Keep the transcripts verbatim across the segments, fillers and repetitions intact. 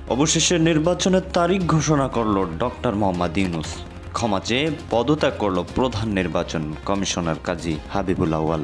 অবশেষে নির্বাচনের তারিখ ঘোষণা করল ডক্টর মোহাম্মদ ইউনূস। ক্ষমা চেয়ে পদত্যাগ করল প্রধান নির্বাচন কমিশনার কাজী হাবিবুল আউয়াল।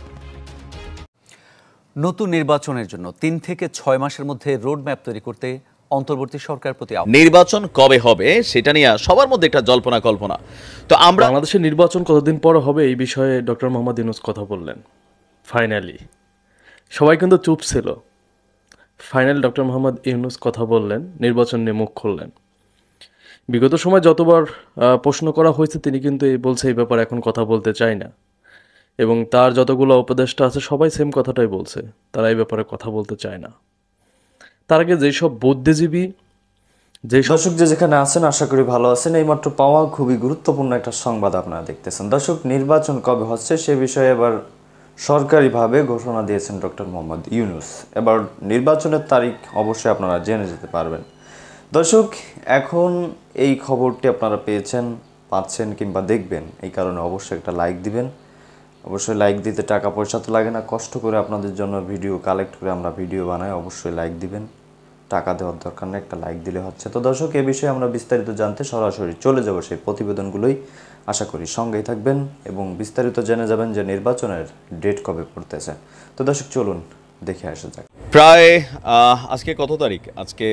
নতুন নির্বাচনের জন্য তিন থেকে ছয় মাসের মধ্যে রোডম্যাপ তৈরি করতে অন্তর্বর্তী সরকার প্রতি নির্বাচন কবে হবে সেটা নিয়ে সবার মধ্যে একটা জল্পনা কল্পনা। তো আমরা বাংলাদেশের নির্বাচন কতদিন পর হবে এই বিষয়ে ডক্টর মোহাম্মদ ইউনূস কথা বললেন। ফাইনালি সবাই কিন্তু চুপ ছিল। ফাইনালি ডক্টর মোহাম্মদ ইউনূস কথা বললেন, নির্বাচন নিয়ে মুখ খুললেন। বিগত সময় যতবার প্রশ্ন করা হয়েছে তিনি কিন্তু এই বলছে এই ব্যাপারে এখন কথা বলতে চায় না, এবং তার যতগুলো উপদেষ্টা আছে সবাই সেম কথাটাই বলছে, তারা এই ব্যাপারে কথা বলতে চায় না। তার আগে যেসব বুদ্ধিজীবী যে দর্শক যে যেখানে আছেন আশা করি ভালো আছেন। এইমাত্র পাওয়া খুবই গুরুত্বপূর্ণ একটা সংবাদ আপনারা দেখতেছেন। দর্শক, নির্বাচন কবে হচ্ছে সে বিষয়ে এবার সরকারিভাবে ঘোষণা দিয়েছেন ডক্টর মোহাম্মদ ইউনূস। এবার নির্বাচনের তারিখ অবশ্যই আপনারা জেনে যেতে পারবেন। দর্শক, এখন এই খবরটি আপনারা পেয়েছেন, পাচ্ছেন কিংবা দেখবেন, এই কারণে অবশ্যই একটা লাইক দিবেন। অবশ্যই লাইক দিতে টাকা পয়সা তো লাগে না, কষ্ট করে আপনাদের জন্য ভিডিও কালেক্ট করে আমরা ভিডিও বানাই, অবশ্যই লাইক দিবেন। টাকা দেওয়ার দরকার নেই, একটা লাইক দিলে হচ্ছে। তো দর্শক, এ বিষয়ে আমরা বিস্তারিত জানতে সরাসরি চলে যাব সেই প্রতিবেদনগুলোই। আশা করি সঙ্গেই থাকবেন এবং বিস্তারিত জেনে যাবেন যে নির্বাচনের ডেট কবে পড়তেছে। তো দর্শক, চলুন দেখে আসা যাক। প্রায় আজকে কত তারিখ? আজকে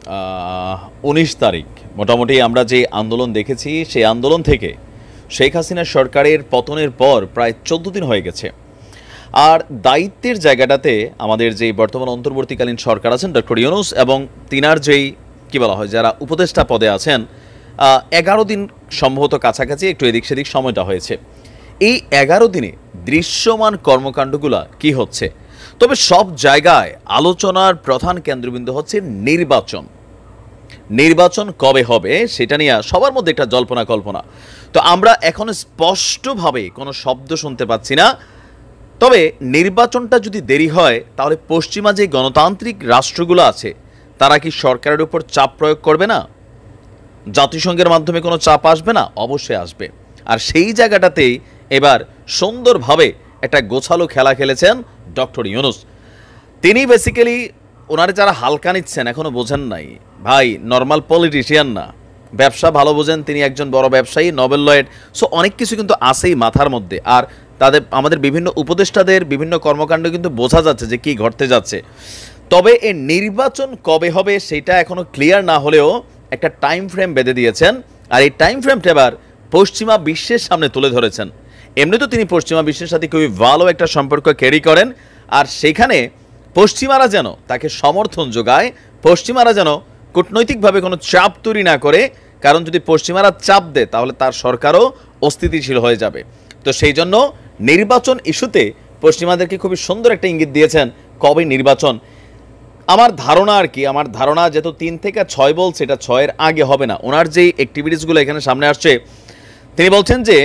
উনিশ তারিখ। মোটামুটি আমরা যে আন্দোলন দেখেছি সেই আন্দোলন থেকে শেখ হাসিনা সরকারের পতনের পর প্রায় চোদ্দ দিন হয়ে গেছে। আর দায়িত্বের জায়গাটাতে আমাদের যেই বর্তমান অন্তর্বর্তীকালীন সরকার আছেন ডক্টর ইউনূস এবং তিনার যেই কী বলা হয় যারা উপদেষ্টা পদে আছেন, এগারো দিন সম্ভবত কাছাকাছি একটু এদিক সেদিক সময়টা হয়েছে। এই এগারো দিনে দৃশ্যমান কর্মকাণ্ডগুলো কি হচ্ছে? তবে সব জায়গায় আলোচনার প্রধান কেন্দ্রবিন্দু হচ্ছে নির্বাচন। নির্বাচন কবে হবে সেটা নিয়ে সবার মধ্যে একটা জল্পনা কল্পনা। তো আমরা এখন স্পষ্টভাবে কোনো শব্দ শুনতে পাচ্ছি না। তবে নির্বাচনটা যদি দেরি হয় তাহলে পশ্চিমা যে গণতান্ত্রিক রাষ্ট্রগুলো আছে তারা কি সরকারের উপর চাপ প্রয়োগ করবে না? জাতিসংঘের মাধ্যমে কোনো চাপ আসবে না? অবশ্যই আসবে। আর সেই জায়গাটাতেই এবার সুন্দরভাবে একটা গোছালো খেলা খেলেছেন ডক্টর ইউনূস। তিনি বেসিক্যালি ওনারা যারা হালকা নিচ্ছেন এখনও বোঝেন নাই, ভাই নর্মাল পলিটিশিয়ান না, ব্যবসা ভালো বোঝেন, তিনি একজন বড় ব্যবসায়ী, নোবেল লয়েড। সো অনেক কিছু কিন্তু আছেই মাথার মধ্যে। আর তাদের আমাদের বিভিন্ন উপদেষ্টাদের বিভিন্ন কর্মকাণ্ড কিন্তু বোঝা যাচ্ছে যে কি ঘটতে যাচ্ছে। তবে এই নির্বাচন কবে হবে সেটা এখনও ক্লিয়ার না হলেও একটা টাইম ফ্রেম বেঁধে দিয়েছেন। আর এই টাইম ফ্রেমটা এবার পশ্চিমা বিশ্বের সামনে তুলে ধরেছেন। এমনি তো তিনি পশ্চিমা বিশ্বের সাথে খুবই ভালো একটা সম্পর্ক ক্যারি করেন, আর সেখানে পশ্চিমারা যেন তাকে সমর্থন যোগায়, পশ্চিমারা যেন কূটনৈতিকভাবে কোনো চাপ তৈরি না করে, কারণ যদি পশ্চিমারা চাপ দেয় তাহলে তার সরকারও অস্থিতিশীল হয়ে যাবে। তো সেই জন্য নির্বাচন ইস্যুতে পশ্চিমাদেরকে খুবই সুন্দর একটা ইঙ্গিত দিয়েছেন কবে নির্বাচন। আমার ধারণা আর কি, আমার ধারণা যেহেতু তিন থেকে ছয় বলছে, এটা ছয়ের আগে হবে না। ওনার যেই অ্যাক্টিভিটিসগুলো এখানে সামনে আসছে, তিনি বলছেন যে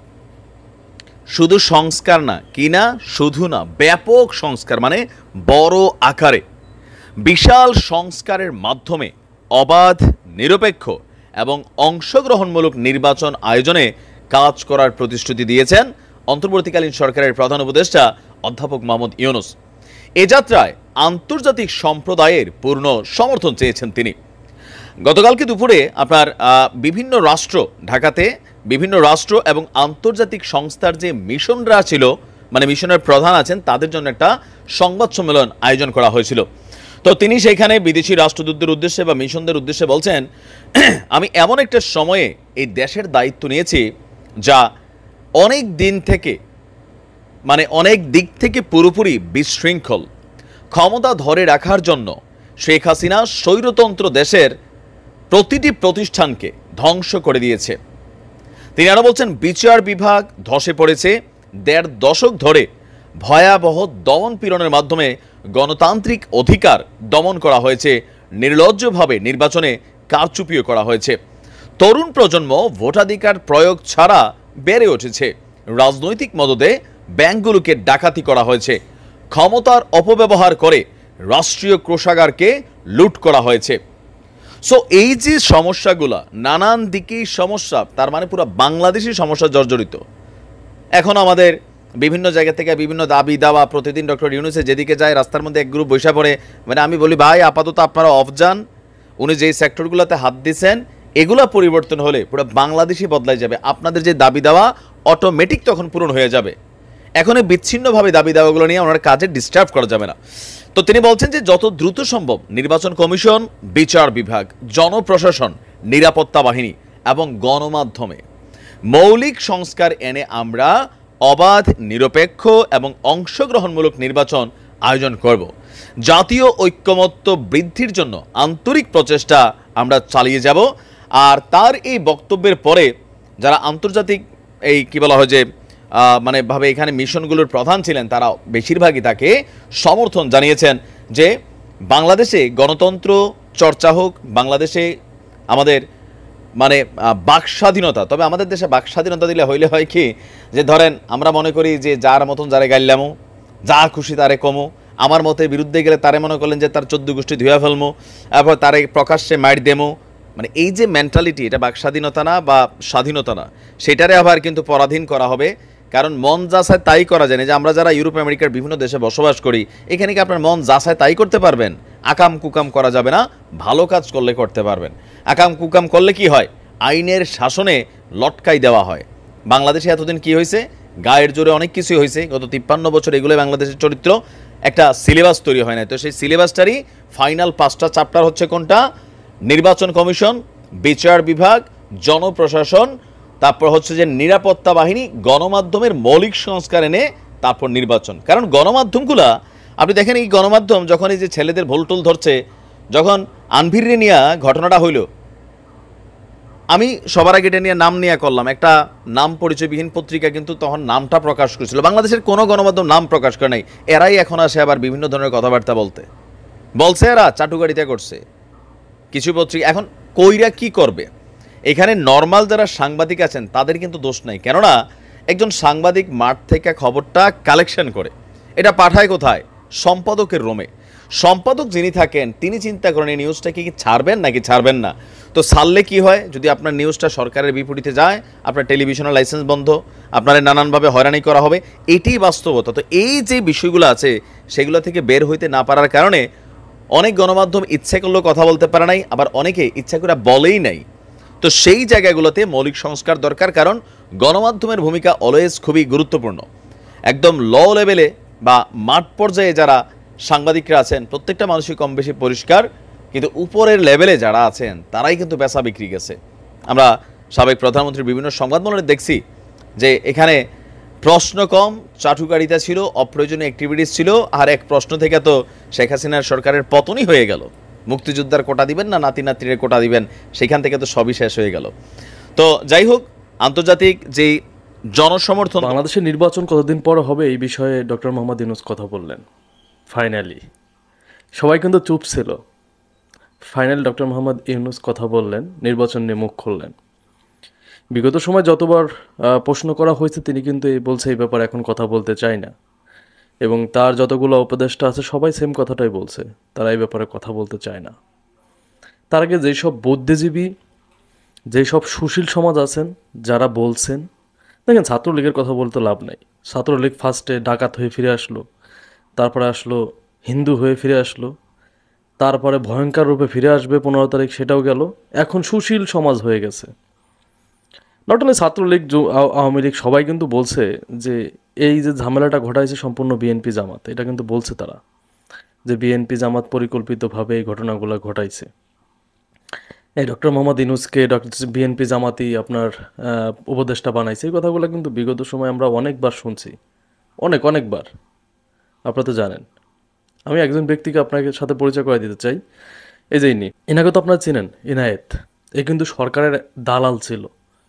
শুধু সংস্কার না, কি না শুধু না, ব্যাপক সংস্কার, মানে বড় আকারে বিশাল সংস্কারের মাধ্যমে অবাধ, নিরপেক্ষ এবং অংশগ্রহণমূলক নির্বাচন আয়োজনে কাজ করার প্রতিশ্রুতি দিয়েছেন অন্তর্বর্তীকালীন সরকারের প্রধান উপদেষ্টা অধ্যাপক মোহাম্মদ ইউনূস। এ যাত্রায় আন্তর্জাতিক সম্প্রদায়ের পূর্ণ সমর্থন চেয়েছেন তিনি। গতকালকে দুপুরে আপনার বিভিন্ন রাষ্ট্র, ঢাকাতে বিভিন্ন রাষ্ট্র এবং আন্তর্জাতিক সংস্থার যে মিশনরা ছিল, মানে মিশনের প্রধান আছেন, তাদের জন্য একটা সংবাদ সম্মেলন আয়োজন করা হয়েছিল। তো তিনি সেখানে বিদেশি রাষ্ট্রদূতদের উদ্দেশ্যে বা মিশনদের উদ্দেশ্যে বলছেন, আমি এমন একটা সময়ে এই দেশের দায়িত্ব নিয়েছি যা অনেক দিন থেকে, মানে অনেক দিক থেকে পুরোপুরি বিশৃঙ্খল। ক্ষমতা ধরে রাখার জন্য শেখ হাসিনা স্বৈরতন্ত্র দেশের প্রতিটি প্রতিষ্ঠানকে ধ্বংস করে দিয়েছে। তিনি আরও বলছেন, বিচার বিভাগ ধসে পড়েছে, দেড় দশক ধরে ভয়াবহ দমন পীড়নের মাধ্যমে গণতান্ত্রিক অধিকার দমন করা হয়েছে, নির্লজ্জভাবে নির্বাচনে কারচুপিও করা হয়েছে। তরুণ প্রজন্ম ভোটাধিকার প্রয়োগ ছাড়া বেড়ে উঠেছে, রাজনৈতিক মদদে ব্যাংকগুলোকে ডাকাতি করা হয়েছে, ক্ষমতার অপব্যবহার করে রাষ্ট্রীয় কোষাগারকে লুট করা হয়েছে। সো এই যে সমস্যাগুলো, নানান দিকেই সমস্যা, তার মানে পুরো বাংলাদেশি সমস্যা জর্জরিত। এখন আমাদের বিভিন্ন জায়গা থেকে বিভিন্ন দাবি দাওয়া, প্রতিদিন ডক্টর ইউনূসে যেদিকে যায় রাস্তার মধ্যে এক গ্রুপ বৈশা পড়ে, মানে আমি বলি ভাই আপাতত আপনারা অফ যান, উনি যেই সেক্টরগুলোতে হাত দিয়েছেন এগুলা পরিবর্তন হলে পুরো বাংলাদেশই বদলাই যাবে। আপনাদের যে দাবি দেওয়া অটোমেটিক তখন পূরণ হয়ে যাবে। এখন এই বিচ্ছিন্নভাবে দাবি দেওয়াগুলো নিয়ে ওনার কাজে ডিস্টার্ব করা যাবে না। তো তিনি বলছেন যে যত দ্রুত সম্ভব নির্বাচন কমিশন, বিচার বিভাগ, জনপ্রশাসন, নিরাপত্তা বাহিনী এবং গণমাধ্যমে মৌলিক সংস্কার এনে আমরা অবাধ, নিরপেক্ষ এবং অংশগ্রহণমূলক নির্বাচন আয়োজন করব। জাতীয় ঐক্যমত্য বৃদ্ধির জন্য আন্তরিক প্রচেষ্টা আমরা চালিয়ে যাব। আর তার এই বক্তব্যের পরে যারা আন্তর্জাতিক এই কি বলা হয় যে মানে ভাবে এখানে মিশনগুলোর প্রধান ছিলেন তারা বেশিরভাগই তাকে সমর্থন জানিয়েছেন যে বাংলাদেশে গণতন্ত্র চর্চা হোক, বাংলাদেশে আমাদের মানে বাক স্বাধীনতা। তবে আমাদের দেশে বাক স্বাধীনতা দিলে হইলে হয় কি যে ধরেন আমরা মনে করি যে যার মতন যারে গাইলামো, যা খুশি তারে কমো, আমার মতের বিরুদ্ধে গেলে তারে মনে করলেন যে তার চোদ্দ গোষ্ঠী ধুয়া ফেলমো, তারপর তারে প্রকাশ্যে মাইট দেমো। মানে এই যে মেন্টালিটি, এটা বাক স্বাধীনতা না বা স্বাধীনতা না, সেটারে আবার কিন্তু পরাধীন করা হবে। কারণ মন যা চায় তাই করা যায় না। যে আমরা যারা ইউরোপ আমেরিকার বিভিন্ন দেশে বসবাস করি, এখানে কি আপনার মন যা চায় তাই করতে পারবেন? আকাম কুকাম করা যাবে না, ভালো কাজ করলে করতে পারবেন। আকাম কুকাম করলে কি হয়? আইনের শাসনে লটকাই দেওয়া হয়। বাংলাদেশে এতদিন কি হয়েছে? গায়ের জোরে অনেক কিছুই হয়েছে। গত তিপ্পান্ন বছর এগুলো বাংলাদেশের চরিত্র, একটা সিলেবাস তৈরি হয় না। তো সেই সিলেবাসটারই ফাইনাল পাঁচটা চ্যাপ্টার হচ্ছে কোনটা? নির্বাচন কমিশন, বিচার বিভাগ, জনপ্রশাসন, তারপর হচ্ছে যে নিরাপত্তা বাহিনী, গণমাধ্যমের মৌলিক সংস্কার এনে তারপর নির্বাচন। কারণ গণমাধ্যমগুলা আপনি দেখেন, এই গণমাধ্যম যখন এই যে ছেলেদের ভুলটুল ধরছে, যখন আনভিরে নিয়ে ঘটনাটা হইল, আমি সবার আগে এটা নিয়ে নাম নিয়ে করলাম, একটা নাম পরিচয়বিহীন পত্রিকা কিন্তু তখন নামটা প্রকাশ করেছিল। বাংলাদেশের কোনো গণমাধ্যম নাম প্রকাশ করে নাই। এরাই এখন আসে আবার বিভিন্ন ধরনের কথাবার্তা বলতে বলছে এরা চাটুকারিতা করছে কিছু পত্রিকা। এখন কইরা কি করবে? এখানে নর্মাল যারা সাংবাদিক আছেন তাদের কিন্তু দোষ নাই, কেননা একজন সাংবাদিক মাঠ থেকে খবরটা কালেকশন করে এটা পাঠায় কোথায়? সম্পাদকের রোমে। সম্পাদক যিনি থাকেন তিনি চিন্তা করেন এই নিউজটাকে কি ছাড়বেন নাকি ছাড়বেন না। তো ছাড়লে কি হয়? যদি আপনার নিউজটা সরকারের বিপরীতে যায়, আপনার টেলিভিশনের লাইসেন্স বন্ধ, আপনার নানানভাবে হয়রানি করা হবে। এটাই বাস্তবতা। তো এই যে বিষয়গুলো আছে সেগুলো থেকে বের হইতে না পারার কারণে অনেক গণমাধ্যম ইচ্ছে করলেও কথা বলতে পারে নাই, আবার অনেকে ইচ্ছা করে বলেই নাই। তো সেই জায়গাগুলোতে মৌলিক সংস্কার দরকার, কারণ গণমাধ্যমের ভূমিকা অলওয়েজ খুবই গুরুত্বপূর্ণ। একদম ল লেভেলে বা মাঠ পর্যায়ে যারা সাংবাদিকরা আছেন প্রত্যেকটা মানুষই কম বেশি পরিষ্কার, কিন্তু উপরের লেভেলে যারা আছেন তারাই কিন্তু বেচা বিক্রি গেছে। আমরা সাবেক প্রধানমন্ত্রীর বিভিন্ন সংবাদমূলনে দেখছি যে এখানে প্রশ্ন কম, চাটুকারিতা ছিল, অপ্রয়োজনীয় অ্যাক্টিভিটিস ছিল। আর এক প্রশ্ন থেকে তো শেখ হাসিনার সরকারের পতনই হয়ে গেল। মুক্তিযোদ্ধার কোটা দিবেন না নাতি নাতির কোটা দিবেন, সেখান থেকে তো সবই শেষ হয়ে গেল। তো যাই হোক, আন্তর্জাতিক যেই জনসমর্থন, বাংলাদেশের নির্বাচন কতদিন পর হবে এই বিষয়ে ডক্টর মোহাম্মদ ইউনূস কথা বললেন। ফাইনালি সবাই কিন্তু চুপ ছিল। ফাইনাল ডক্টর মোহাম্মদ ইউনূস কথা বললেন, নির্বাচন নিয়ে মুখ খুললেন। বিগত সময় যতবার প্রশ্ন করা হয়েছে তিনি কিন্তু এই বলছে এই ব্যাপারে এখন কথা বলতে চায় না, এবং তার যতগুলো উপদেষ্টা আছে সবাই সেম কথাটাই বলছে, তারা এই ব্যাপারে কথা বলতে চায় না। তার আগে যেসব বুদ্ধিজীবী, যেসব সুশীল সমাজ আছেন যারা বলছেন, দেখেন ছাত্রলীগের কথা বলতে লাভ নাই। ছাত্রলীগ ফার্স্টে ডাকাত হয়ে ফিরে আসলো, তারপরে আসলো হিন্দু হয়ে ফিরে আসলো, তারপরে ভয়ঙ্কর রূপে ফিরে আসবে পনেরো তারিখ, সেটাও গেল। এখন সুশীল সমাজ হয়ে গেছে। নট অনলি ছাত্রলীগ, আওয়ামী লীগ, সবাই কিন্তু বলছে যে এই যে ঝামেলাটা ঘটাইছে সম্পূর্ণ বিএনপি জামাত। এটা কিন্তু বলছে তারা যে বিএনপি জামাত পরিকল্পিতভাবে এই ঘটনাগুলো ঘটাইছে। এই ডক্টর মোহাম্মদ ইউনূসকে ডক্টর বিএনপি জামাতি আপনার উপদেষ্টা বানাইছে, এই কথাগুলো কিন্তু বিগত সময় আমরা অনেকবার শুনছি, অনেক অনেকবার। আপনারা তো জানেন। আমি একজন ব্যক্তিকে আপনাকে সাথে পরিচয় করে দিতে চাই। এই যে ইনি, এনাকে তো আপনারা চিনেন, ইনায়েত। এ কিন্তু সরকারের দালাল ছিল,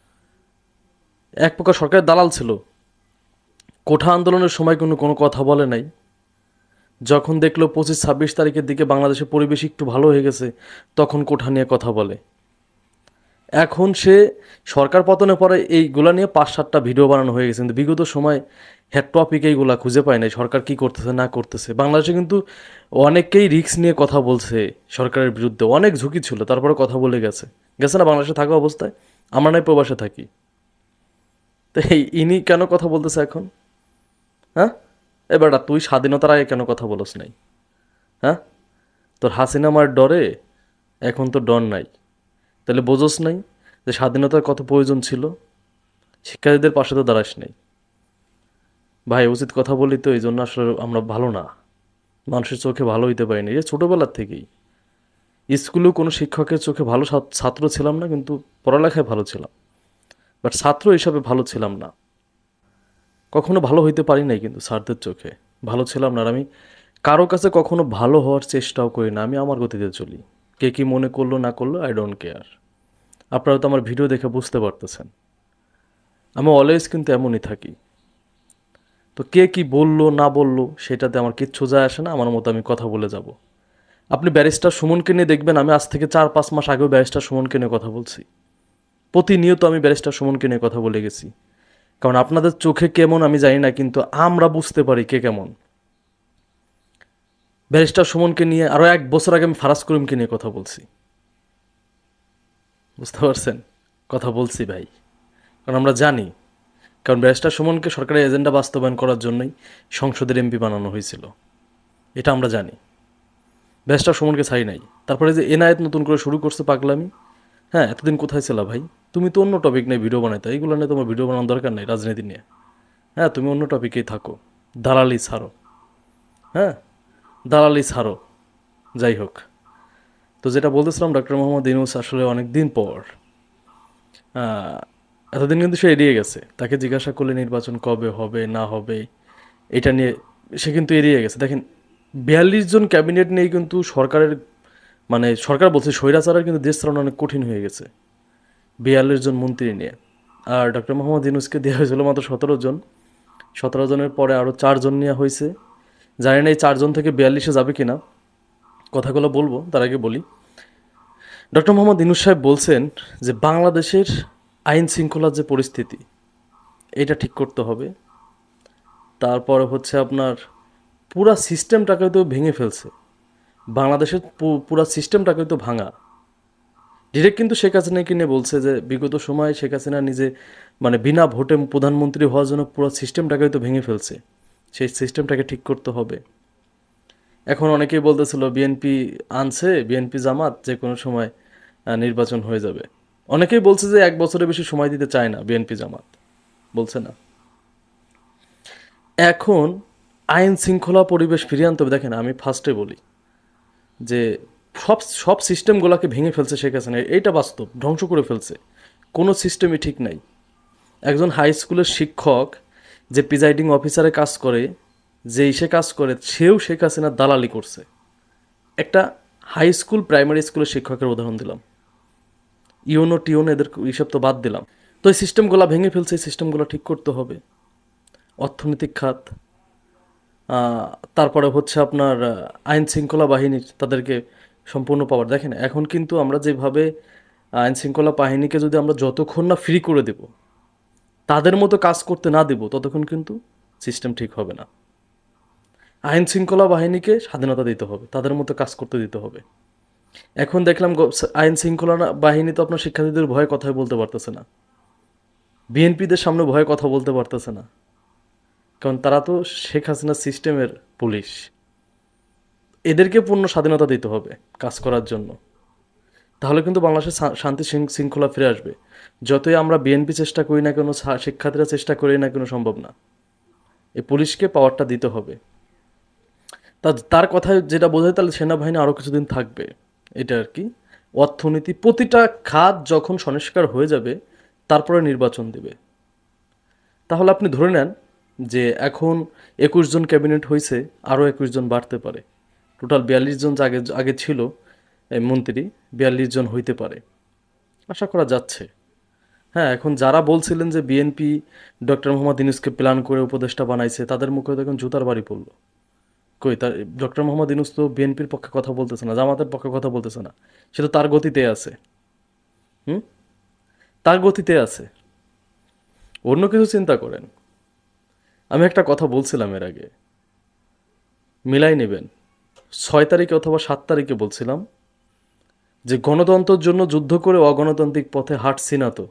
এক প্রকার সরকারের দালাল ছিল। কোঠা আন্দোলনের সময় কোনো কোনো কথা বলে নাই। যখন দেখলো পঁচিশ ছাব্বিশ তারিখের দিকে বাংলাদেশের পরিবেশ একটু ভালো হয়ে গেছে, তখন কোঠা নিয়ে কথা বলে। এখন সে সরকার পতনের পরে এইগুলা নিয়ে পাঁচ সাতটা ভিডিও বানানো হয়ে গেছে, কিন্তু বিগত সময় হেড টপিক এইগুলা খুঁজে পায় নাই, সরকার কি করতেছে না করতেছে। বাংলাদেশে কিন্তু অনেকেই রিস্ক নিয়ে কথা বলছে সরকারের বিরুদ্ধে, অনেক ঝুঁকি ছিল, তারপরে কথা বলে গেছে গেছে না বাংলাদেশে থাকা অবস্থায়। আমরা নাই প্রবাসে থাকি, তো এই ইনি কেন কথা বলতেছে এখন? হ্যাঁ, এবারটা তুই স্বাধীনতার আগে কেন কথা বলস নাই? হ্যাঁ, তোর হাসিনা মার ডরে এখন তো ডন নাই। তাহলে বোঝোস নাই যে স্বাধীনতার কত প্রয়োজন ছিল? শিক্ষার্থীদের পাশে তো দাঁড়াস নাই। ভাই উচিত কথা বলি তো, এই জন্য আসলে আমরা ভালো না, মানুষের চোখে ভালো হইতে পারিনি। এই ছোটোবেলার থেকেই স্কুলেও কোনো শিক্ষকের চোখে ভালো ছাত- ছাত্র ছিলাম না, কিন্তু পড়ালেখায় ভালো ছিলাম, বাট ছাত্র হিসাবে ভালো ছিলাম না। কখনো ভালো হইতে পারি নাই, কিন্তু স্যারদের চোখে ভালো ছিলাম না। আর আমি কারো কাছে কখনো ভালো হওয়ার চেষ্টাও করি না, আমি আমার গতিতে চলি। কে কী মনে করলো না করলো, আই ডোন্ট কেয়ার। আপনারা তো আমার ভিডিও দেখে বুঝতে পারতেছেন আমি অলওয়েজ কিন্তু এমনই থাকি। তো কে কি বললো না বললো সেটাতে আমার কিচ্ছু যায় আসে না, আমার মতো আমি কথা বলে যাব। আপনি ব্যারিস্টার সুমনকে নিয়ে দেখবেন, আমি আজ থেকে চার পাঁচ মাস আগেও ব্যারিস্টার সুমনকে নিয়ে কথা বলছি। প্রতিনিয়ত আমি ব্যারিস্টার সুমনকে নিয়ে কথা বলে গেছি, কারণ আপনাদের চোখে কেমন আমি জানি না, কিন্তু আমরা বুঝতে পারি কে কেমন। ব্যারিস্টার সুমনকে নিয়ে আরও এক বছর আগে আমি ফারাজ করিমকে নিয়ে কথা বলছি। বুঝতে পারছেন? কথা বলছি ভাই, কারণ আমরা জানি, কারণ ব্যারিস্টার সুমনকে সরকারের এজেন্ডা বাস্তবায়ন করার জন্যই সংসদের এমপি বানানো হয়েছিল, এটা আমরা জানি। ব্যারিস্টার সুমনকে ছাই নাই। তারপরে যে এনায়েত নতুন করে শুরু করছে পাগলামি, হ্যাঁ এতদিন কোথায় ছিল ভাই? তুমি তো অন্য টপিক নিয়ে ভিডিও বানাইতে, এইগুলো নিয়ে তোমার ভিডিও বানানোর দরকার নেই রাজনীতি নিয়ে। হ্যাঁ তুমি অন্য টপিকেই থাকো, দালালি ছাড়ো। হ্যাঁ দালালি ছাড়ো। যাই হোক, তো যেটা বলতেছিলাম, ডক্টর মোহাম্মদ ইউনূস আসলে অনেক দিন পর, আহ, এতদিন কিন্তু সে এড়িয়ে গেছে। তাকে জিজ্ঞাসা করলে নির্বাচন কবে হবে না হবে এটা নিয়ে, সে কিন্তু এড়িয়ে গেছে। দেখেন, বিয়াল্লিশ জন ক্যাবিনেট নিয়ে কিন্তু সরকারের, মানে সরকার বলছে স্বৈরাচারের কিন্তু দেশ চালানো অনেক কঠিন হয়ে গেছে বিয়াল্লিশ জন মন্ত্রী নিয়ে। আর ডক্টর মোহাম্মদ ইউনূসকে দেওয়া হয়েছিল মাত্র সতেরো জন। সতেরো জনের পরে আরও চারজন নেওয়া হয়েছে। জানি না এই চারজন থেকে বিয়াল্লিশে যাবে কিনা, কথাগুলো বলবো তার আগে বলি। ডক্টর মোহাম্মদ ইউনূস সাহেব বলছেন যে বাংলাদেশের আইন শৃঙ্খলার যে পরিস্থিতি, এটা ঠিক করতে হবে। তারপরে হচ্ছে আপনার পুরা সিস্টেমটাকে তো ভেঙে ফেলছে, বাংলাদেশের পু- পুরা সিস্টেমটাকে তো ভাঙা। ডিরেক্ট কিন্তু শেখ হাসিনাকে নিয়ে বলছে যে বিগত সময়ে শেখ হাসিনা নিজে, মানে বিনা ভোটে প্রধানমন্ত্রী হওয়ার জন্য পুরো সিস্টেমটাকে তো ভেঙে ফেলছে, সেই সিস্টেমটাকে ঠিক করতে হবে। এখন অনেকেই বলতেছিল বিএনপি আনছে, বিএনপি জামাত যে কোনো সময় আহ, নির্বাচন হয়ে যাবে। অনেকেই বলছে যে এক বছরের বেশি সময় দিতে চায় না বিএনপি জামাত, বলছে না। এখন আইন শৃঙ্খলা পরিবেশ ফিরিয়ে আনতে হবে। দেখেন আমি ফার্স্টে বলি যে সব সব সিস্টেমগুলোকে ভেঙে ফেলছে শেখ হাসিনা, এইটা বাস্তব, ধ্বংস করে ফেলছে। কোনো সিস্টেমই ঠিক নাই। একজন হাই স্কুলের শিক্ষক যে প্রিজাইডিং অফিসারে কাজ করে, যে ইসে কাজ করে, সেও শেখ হাসিনার দালালি করছে। একটা হাই স্কুল প্রাইমারি স্কুলের শিক্ষকের উদাহরণ দিলাম, ইউনো টিউনো এদের হিসাব তো বাদ দিলাম। তো এই সিস্টেমগুলো ভেঙে ফেলছে, এই সিস্টেমগুলো ঠিক করতে হবে। অর্থনৈতিক খাত, আহ, তারপরে হচ্ছে আপনার আহ, আইন শৃঙ্খলা বাহিনীর, তাদেরকে সম্পূর্ণ পাওয়ার। দেখেন এখন কিন্তু আমরা যেভাবে আইন শৃঙ্খলা বাহিনীকে যদি আমরা যতক্ষণ না ফ্রি করে দেব, তাদের মতো কাজ করতে না দেব, ততক্ষণ কিন্তু সিস্টেম ঠিক হবে না। আইন শৃঙ্খলা বাহিনীকে স্বাধীনতা দিতে হবে, তাদের মতো কাজ করতে দিতে হবে। এখন দেখলাম গ- আইন শৃঙ্খলা না- বাহিনী তো আপনার শিক্ষার্থীদের ভয়ে কথাই বলতে পারতেছে না, বিএনপিদের সামনে ভয়ে কথা বলতে পারতেছে না, কারণ তারা তো শেখ হাসিনা সিস্টেমের পুলিশ। এদেরকে পূর্ণ স্বাধীনতা দিতে হবে কাজ করার জন্য, তাহলে কিন্তু বাংলাদেশে শা- শান্তি শৃঙ্খ- শৃঙ্খলা ফিরে আসবে। যতই আমরা বিএনপি চেষ্টা করি না কেন, ছা- শিক্ষার্থীরা চেষ্টা করি না কেন, সম্ভব না। এই পুলিশকে পাওয়ারটা দিতে হবে। তা তার কথায় যেটা বোঝায়, তাহলে সেনাবাহিনী আরও কিছুদিন থাকবে, এটা আর কি। অর্থনীতি, প্রতিটা খাত যখন সংস্কার হয়ে যাবে, তারপরে নির্বাচন দেবে। তাহলে আপনি ধরে নেন যে এখন একুশ জন ক্যাবিনেট হয়েছে, আরও একুশ জন বাড়তে পারে। টোটাল বিয়াল্লিশ জন যে আগে আগে ছিল এই মন্ত্রী, বিয়াল্লিশ জন হইতে পারে, আশা করা যাচ্ছে। হ্যাঁ এখন যারা বলছিলেন যে বিএনপি ডক্টর মোহাম্মদ ইউনূসকে প্ল্যান করে উপদেষ্টা বানাইছে, তাদের মুখে তো এখন জুতার বাড়ি পড়লো। কই তার, ডক্টর মোহাম্মদ ইউনূস তো বিএনপির পক্ষে কথা বলতেছে না, জামাতের পক্ষে কথা বলতেছে না, সে তো তার গতিতে আছে। হুম, তার গতিতে আছে, অন্য কিছু চিন্তা করেন। আমি একটা কথা বলছিলাম এর আগে, মিলাই নেবেন, ছয় তারিখে অথবা সাত তারিখে বলছিলাম যে গণতন্ত্রের জন্য যুদ্ধ করে অগণতান্ত্রিক পথে হাঁটছি না তো,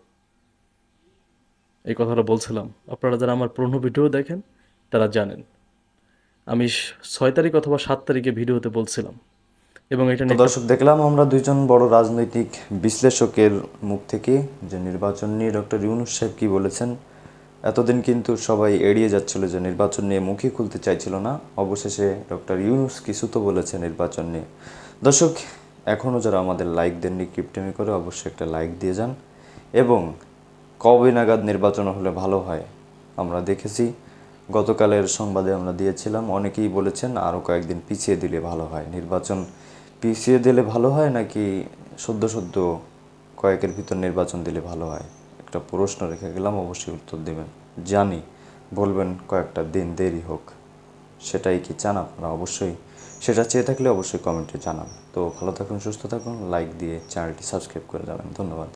এই কথাটা বলছিলাম। আপনারা যারা আমার পুরনো ভিডিও দেখেন তারা জানেন আমি স- ছয় তারিখ অথবা সাত তারিখে ভিডিওতে বলছিলাম এবং এটা তো নিয়ে দর্শক, দেখলাম আমরা দুইজন বড় রাজনৈতিক বিশ্লেষকের মুখ থেকে যে নির্বাচন নিয়ে ডক্টর ইউনূস সাহেব কি বলেছেন। এতদিন কিন্তু সবাই এড়িয়ে যাচ্ছিল, যে নির্বাচন নিয়ে মুখই খুলতে চাইছিল না। অবশেষে ডক্টর ইউনূস কিছু তো বলেছে নির্বাচন নিয়ে। দর্শক, এখনও যারা আমাদের লাইক দেননি কিপটেমি করে অবশ্যই একটা লাইক দিয়ে যান। এবং কবে নাগাদ নির্বাচন হলে ভালো হয়, আমরা দেখেছি গতকালের সংবাদে আমরা দিয়েছিলাম, অনেকেই বলেছেন আরও কয়েকদিন পিছিয়ে দিলে ভালো হয়। নির্বাচন পিছিয়ে দিলে ভালো হয় নাকি সদ্য সদ্য কয়েকের ভিতর নির্বাচন দিলে ভালো হয়, একটা প্রশ্ন রেখে গেলাম, অবশ্যই উত্তর দেবেন। জানি বলবেন কয়েকটা দিন দেরি হোক, সেটাই কি চান আপনারা? অবশ্যই সেটা চেয়ে থাকলে অবশ্যই কমেন্টে জানান। তো ভালো থাকুন, সুস্থ থাকুন, লাইক দিয়ে চ্যানেলটি সাবস্ক্রাইব করে যাবেন। ধন্যবাদ।